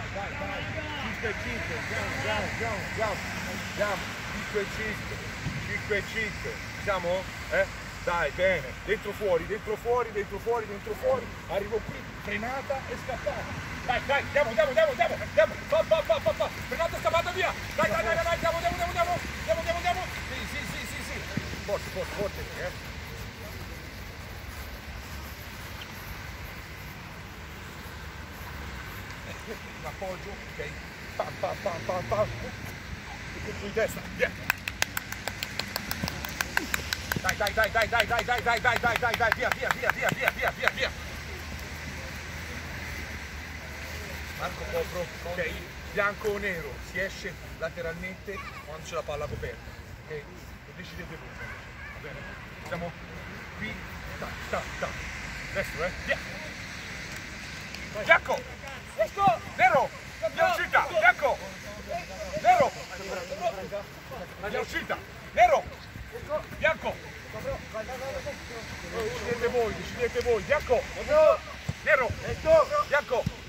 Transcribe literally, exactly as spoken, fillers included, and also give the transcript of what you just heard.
vai, vai. cinque e cinque, andiamo, andiamo, andiamo, andiamo. cinque e cinque, cinque e cinque. Siamo? Eh? Dai, bene. Dentro fuori, dentro fuori, dentro fuori, dentro fuori. Arrivo qui, frenata e scappata. Dai, dai, andiamo, andiamo, andiamo, andiamo, andiamo. Fa, fa, fa, fa, fa. Frenata e scappata, via. Dai, dai, dai, dai, andiamo, andiamo, andiamo, andiamo. Andiamo, andiamo, andiamo. Sì, sì, sì, sì, sì. Forte, forte, forte, eh. Un appoggio, ok? Pam, pam, pam, pam, pam. E colpo di testa, via. Dai, dai, dai, dai, dai, dai, dai, dai, dai, dai, dai, dai, via, via, via, via, via, via, via, via. Marco copro, ok? Bianco o nero, si esce lateralmente quando c'è la palla coperta, ok? Lo decidete voi, va bene? Siamo qui, sta, sta, sta. Destro, eh? Via! Bianco! Nero! Via uscita! Bianco! Nero! Via uscita! Nero! Bianco! Decidete voi, decidete voi! Bianco! Nero! Bianco!